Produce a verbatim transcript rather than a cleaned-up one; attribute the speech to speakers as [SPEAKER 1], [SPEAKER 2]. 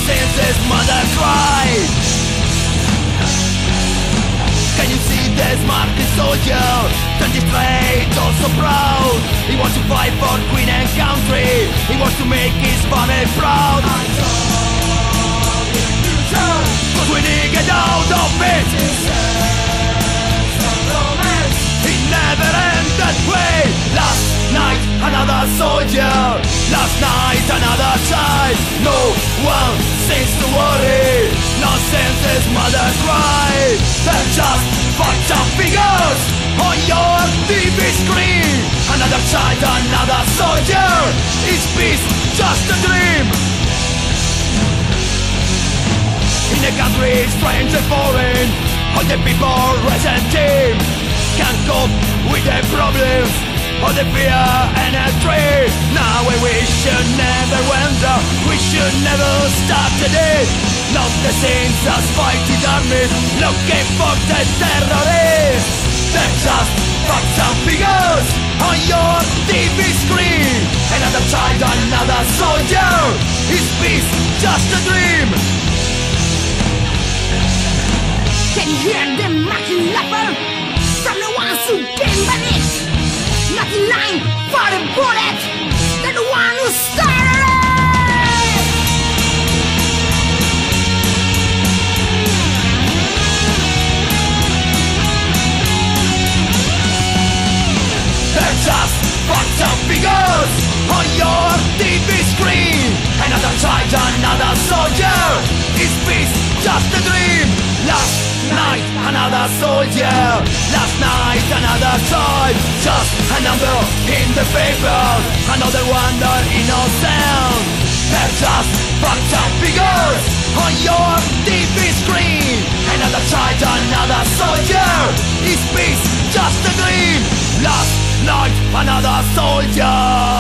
[SPEAKER 1] since his mother cried. Can you see this Martin soldier? Turning straight, also proud. He wants to fight for Queen and country. He wants to make his family proud. But when he get out of it, he never ends that way. Last night another soldier, last night another child. No one seems to worry, not since his mother cried. They're just fucked up figures on your T V screen. Another child, another soldier. Is peace just a dream? In a country strange and foreign, all the people resent him. Can't cope with their problems, all the fear and hatred. Now we should never wonder, we should never start today. Not the sins as fighting armies looking for the terrorists. They're just fucked up figures on your T V screen. Another child, another soldier. Is peace just a dream?
[SPEAKER 2] Can you hear them mocking laughter from the ones who came beneath? Not in line for the bullet, they're the one who started it.
[SPEAKER 1] They're just fucked up figures on your T V screen. Another child, another soldier. Is peace just a dream? Last night another soldier, last night another child. Just a number in the paper, another one that innocent. They're just fucked up figures on your T V screen. Another child, another soldier. Is peace just a dream? Last night another soldier.